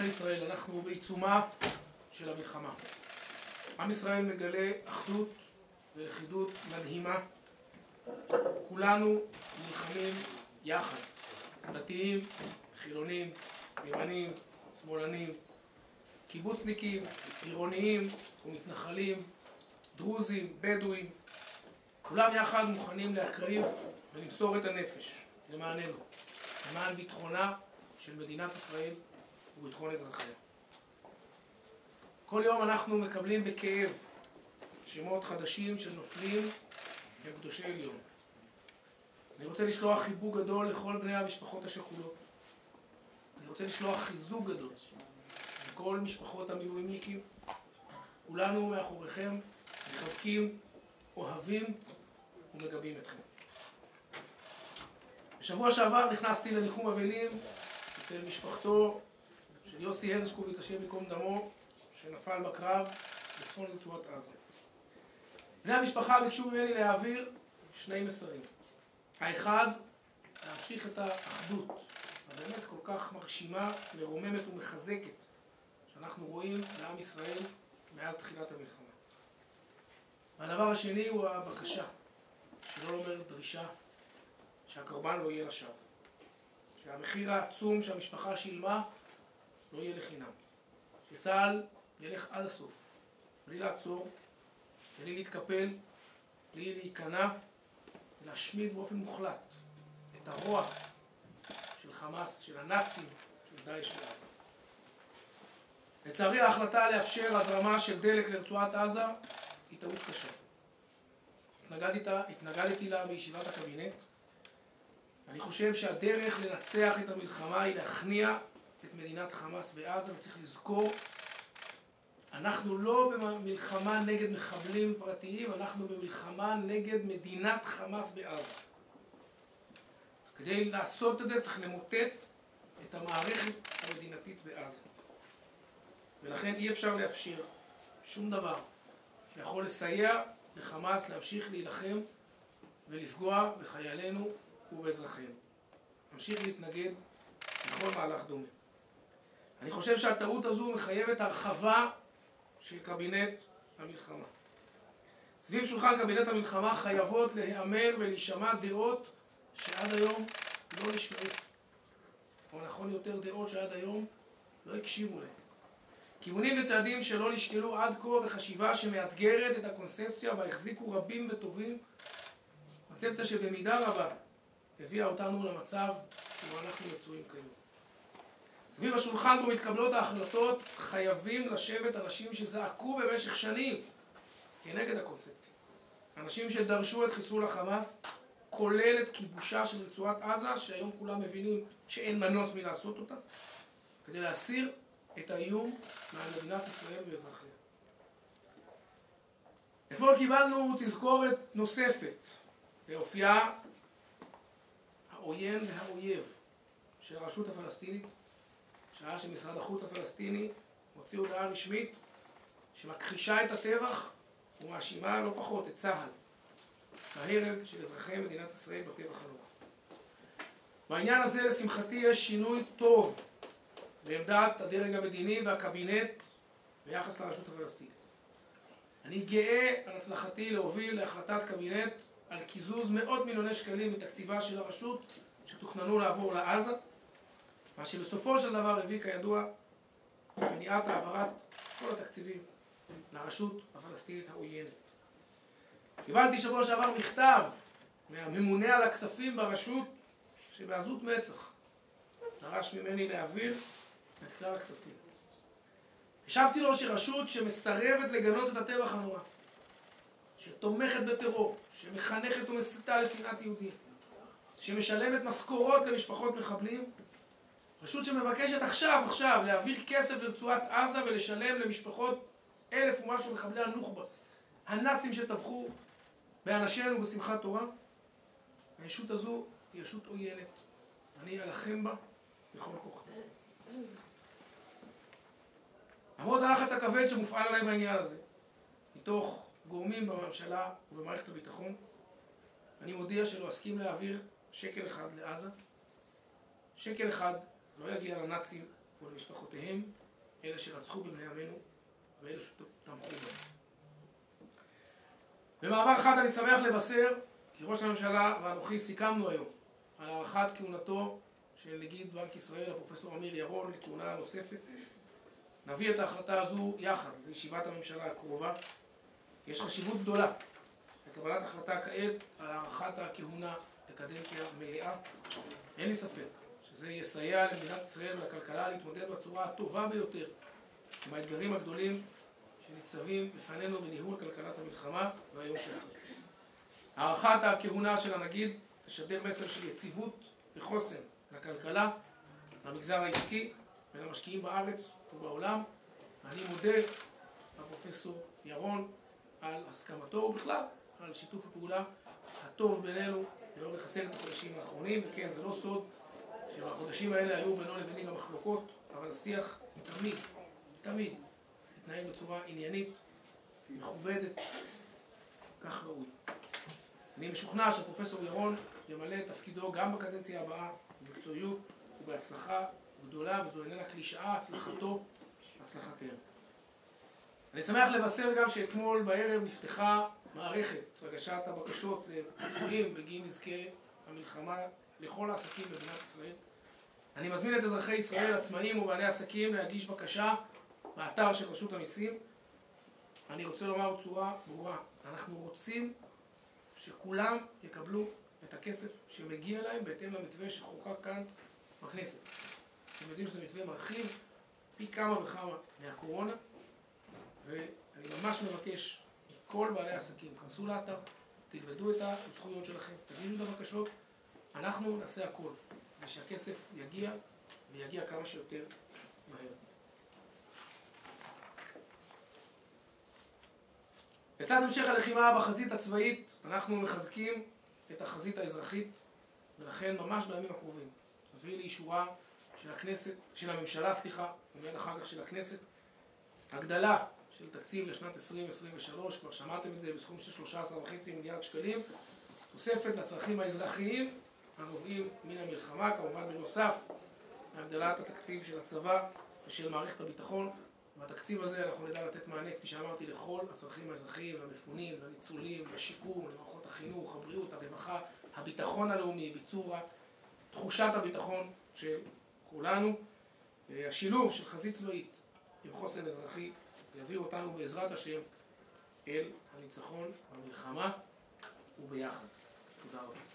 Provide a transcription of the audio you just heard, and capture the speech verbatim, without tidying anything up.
אזרחי ישראל, אנחנו בעיצומה של המלחמה. עם ישראל מגלה אחדות ולכידות מדהימה. כולנו נלחמים יחד. דתיים, חילונים, ימנים, שמאלנים, קיבוצניקים, עירוניים ומתנחלים, דרוזים, בדואים. כולם יחד מוכנים להקריב ולמסור את הנפש למעננו, למען ביטחונה של מדינת ישראל וביטחון אזרחיה. כל יום אנחנו מקבלים בכאב שמות חדשים של נופלים וקדושי עליון. אני רוצה לשלוח חיבוק גדול לכל בני המשפחות השכולות. אני רוצה לשלוח חיזוק גדול לכל משפחות המילואימניקים. כולנו מאחוריכם, מחבקים, אוהבים ומגבים אתכם. בשבוע שעבר נכנסתי לניחום אבלים אצל משפחתו של יוסי הרשקוביץ, השם ייקום דמו, שנפל בקרב בצפון רצועת עזה. בני המשפחה ביקשו ממני להעביר שני מסרים. האחד, להמשיך את האחדות הבאמת כל כך מרשימה, מרוממת ומחזקת שאנחנו רואים לעם ישראל מאז תחילת המלחמה. והדבר השני הוא הבקשה, שלא לומר דרישה, שהקורבן לא יהיה לשווא. שהמחיר העצום שהמשפחה שילמה לא יהיה לחינם. שצה"ל ילך עד הסוף, בלי לעצור, בלי להתקפל, בלי להיכנע, ולהשמיד באופן מוחלט את הרוע של חמאס, של הנאצים, של דאעש ועזה. לצערי ההחלטה לאפשר הזרמה של דלק לרצועת עזה היא טעות קשה. התנגדתי, התנגדתי לה בישיבת הקבינט. אני חושב שהדרך לנצח את המלחמה היא להכניע את מדינת חמאס בעזה, וצריך לזכור, אנחנו לא במלחמה נגד מחבלים פרטיים, אנחנו במלחמה נגד מדינת חמאס בעזה. כדי לעשות את זה צריך למוטט את המערכת המדינתית בעזה. ולכן אי אפשר לאפשר שום דבר שיכול לסייע לחמאס להמשיך להילחם ולפגוע בחיילינו ובאזרחינו. נמשיך להתנגד לכל מהלך דומה. אני חושב שהטעות הזו מחייבת הרחבה של קבינט המלחמה. סביב שולחן קבינט המלחמה חייבות להיאמר ולהישמע דעות שעד היום לא נשמעו. או נכון יותר, דעות שעד היום לא הקשיבו להם. כיוונים וצעדים שלא נשקלו עד כה וחשיבה שמאתגרת את הקונספציה בה החזיקו רבים וטובים. קונספציה שבמידה רבה הביאה אותנו למצב שבו אנחנו מצויים כיום. סביב השולחן בו מתקבלות ההחלטות חייבים לשבת אנשים שזעקו במשך שנים כנגד הקונספציה. אנשים שדרשו את חיסול החמאס, כולל את כיבושה של רצועת עזה, שהיום כולם מבינים שאין מנוס מלעשות אותה, כדי להסיר את האיום מעל מדינת ישראל ואזרחיה. אתמול קיבלנו תזכורת נוספת לאופייה העוין והאויב של הרשות הפלסטינית, שעה שמשרד החוץ הפלסטיני מוציא הודעה רשמית שמכחישה את הטבח ומאשימה לא פחות את צה"ל בהרג של אזרחי מדינת ישראל בטבח הנורא. בעניין הזה לשמחתי יש שינוי טוב בעמדת הדרג המדיני והקבינט ביחס לרשות הפלסטינית. אני גאה על הצלחתי להוביל להחלטת קבינט על קיזוז מאות מיליוני שקלים מתקציבה של הרשות שתוכננו לעבור לעזה, מה שבסופו של דבר הביא כידוע מניעת העברת כל התקציבים לרשות הפלסטינית העוינת. קיבלתי שבוע שעבר מכתב מהממונה על הכספים ברשות שבעזות מצח דרש ממני להעביר את כלל הכספים. השבתי לו שרשות שמסרבת לגנות את הטבח הנורא, שתומכת בטרור, שמחנכת ומסיתה לשנאת יהודים, שמשלמת משכורות למשפחות מחבלים, רשות שמבקשת עכשיו, עכשיו, להעביר כסף לרצועת עזה ולשלם למשפחות אלף ומשהו מחבלי הנוח'בה, הנאצים שטבחו באנשינו בשמחת תורה. הישות הזו היא ישות עוינת. אני אלחם בה בכל כוחי. למרות הלחץ הכבד שמופעל עליי בעניין הזה, מתוך גורמים בממשלה ובמערכת הביטחון, אני מודיע שלא אסכים להעביר שקל אחד לעזה. שקל אחד לא יגיע לנאצים ולמשפחותיהם, אלה שרצחו בבני עמנו ואלה שתמכו בהם. במעבר חד אני שמח לבשר כי ראש הממשלה ואנוכי סיכמנו היום על הארכת כהונתו של נגיד בנק ישראל, הפרופסור אמיר ירון, לכהונה נוספת. נביא את ההחלטה הזו יחד לישיבת הממשלה הקרובה. יש חשיבות גדולה לקבלת החלטה כעת על הארכת הכהונה לקדנציה מלאה. אין לי ספק שזה יסייע למדינת ישראל ולכלכלה להתמודד בצורה הטובה ביותר עם האתגרים הגדולים שניצבים בפנינו בניהול כלכלת המלחמה והיום שאחרי. הארכת הכהונה של הנגיד תשדר מסר של יציבות וחוסן לכלכלה, למגזר העסקי ולמשקיעים בארץ ובעולם. אני מודה לפרופסור ירון על הסכמתו ובכלל על שיתוף הפעולה הטוב בינינו לאורך עשרת החודשים האחרונים. וכן, זה לא סוד שבחודשים האלה היו בינו לביני גם מחלוקות, אבל השיח תמיד, תמיד התנהל בצורה עניינית, מכובדת, כך ראוי. אני משוכנע שפרופסור ירון ימלא את תפקידו גם בקדנציה הבאה במקצועיות ובהצלחה גדולה, וזו איננה קלישאה, הצלחתו, הצלחתנו. אני שמח לבשר גם שאתמול בערב נפתחה מערכת הגשת הבקשות לפיצויים בגין נזקי המלחמה לכל העסקים במדינת ישראל. אני מזמין את אזרחי ישראל, עצמאים ובעלי עסקים, להגיש בקשה באתר של רשות המיסים. אני רוצה לומר בצורה ברורה, אנחנו רוצים שכולם יקבלו את הכסף שמגיע להם בהתאם למתווה שחוקק כאן בכנסת. אתם יודעים שזה מתווה מרחיב פי כמה וכמה מהקורונה, ואני ממש מבקש מכל בעלי העסקים, כנסו לאתר, תלמדו את הזכויות שלכם, תגידו את הבקשות, אנחנו נעשה הכל, ושהכסף יגיע, ויגיע כמה שיותר מהר. לצד המשך הלחימה בחזית הצבאית, אנחנו מחזקים את החזית האזרחית, ולכן ממש בימים הקרובים נביא לאישורה של הכנסת, של הממשלה, סליחה, ומיד אחר כך של הכנסת, הגדלה של תקציב לשנת עשרים עשרים ושלוש, כבר שמעתם את זה, בסכום של שלושה עשר וחצי מיליארד שקלים, תוספת לצרכים האזרחיים הנובעים מן המלחמה, כמובן בנוסף להגדלת התקציב של הצבא ושל מערכת הביטחון. בתקציב הזה אנחנו נדע לתת מענה, כפי שאמרתי, לכל הצרכים האזרחיים, למפונים, לניצולים, לשיקום, למערכות החינוך, הבריאות, הרווחה, הביטחון הלאומי, ביצור תחושת הביטחון של כולנו. השילוב של חזית צבאית עם חוסן אזרחי יביא אותנו בעזרת השם אל הניצחון במלחמה וביחד. תודה רבה.